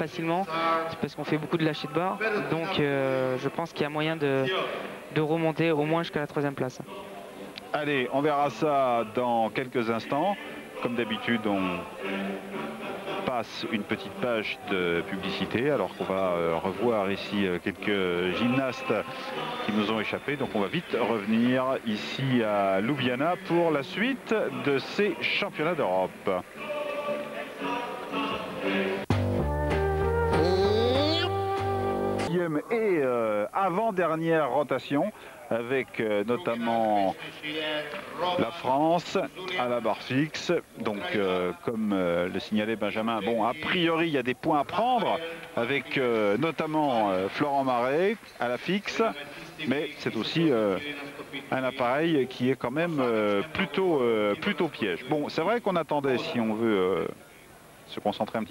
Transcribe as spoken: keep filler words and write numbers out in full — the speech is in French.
facilement, c'est parce qu'on fait beaucoup de lâcher de barre. Donc euh, je pense qu'il y a moyen de, de remonter au moins jusqu'à la troisième place. Allez, on verra ça dans quelques instants. Comme d'habitude, on passe une petite page de publicité alors qu'on va euh, revoir ici euh, quelques gymnastes qui nous ont échappé. Donc on va vite revenir ici à Ljubljana pour la suite de ces championnats d'Europe. Et euh, avant-dernière rotation avec euh, notamment la France à la barre fixe. Donc euh, comme euh, le signalait Benjamin, bon a priori il y a des points à prendre avec euh, notamment euh, Florent Marais à la fixe, mais c'est aussi euh, un appareil qui est quand même euh, plutôt, euh, plutôt piège. Bon, c'est vrai qu'on attendait, si on veut euh, se concentrer un petit